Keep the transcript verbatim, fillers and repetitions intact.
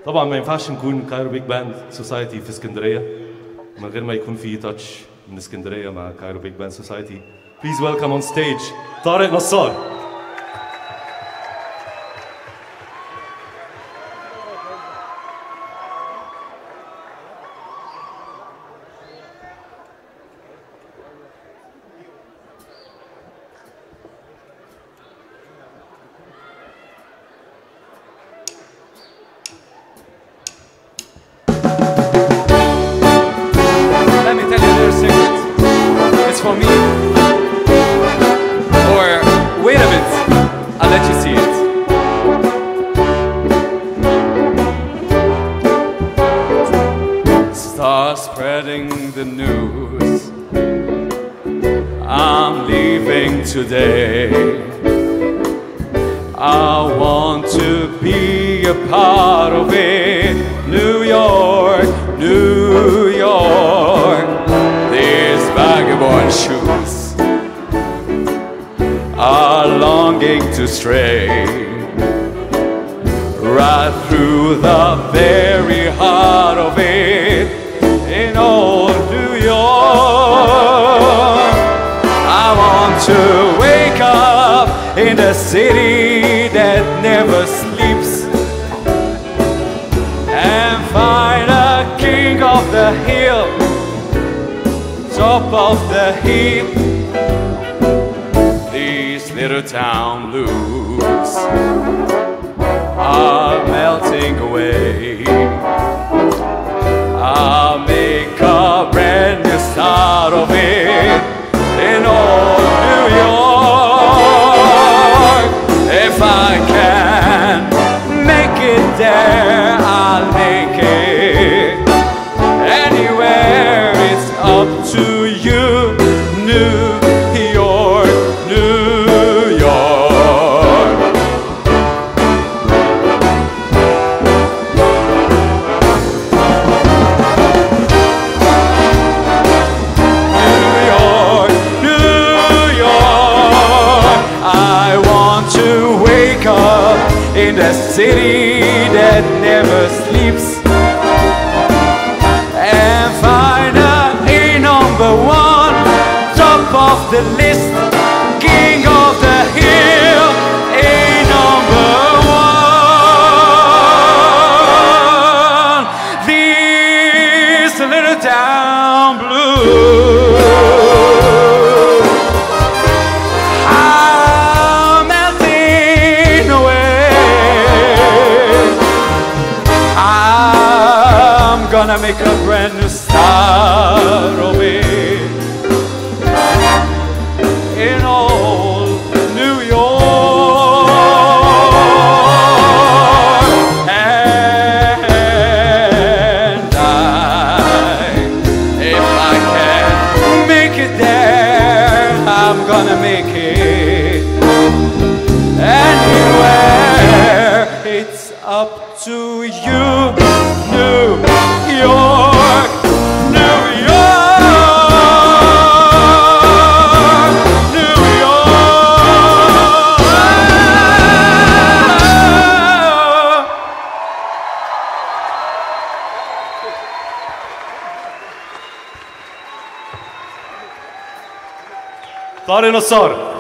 طبعا ما ينفعش نكون كايرو بيج باند سوسايتي في اسكندريه من غير ما يكون في تاتش من اسكندريه مع كايرو بيج باند سوسايتي. Please welcome on stage طارق نصار. For me, or wait a bit, I'll let you see it. Start spreading the news, I'm leaving today. I want to be a part of it. New York, New York, these vagabond shoes are longing to stray right through the very heart of it in old New York. I want to wake up in the city that never sleeps and find a king of the hill, top of the heap. These little town blues are melting away. I'll make a brand new start of it in old New York. If I can make it there, I'll make it anywhere. It's up to you, New York, New York. New York, New York. I want to wake up in the city that never sleeps and find a number one, top of the list, king of the hill, a number one. These little town blues are melting away. I'm gonna make a brand new start of it in old New York, and I, if I can make it there, I'm gonna make it anywhere. It's up to you, New York, New York, New York. طارق نصار.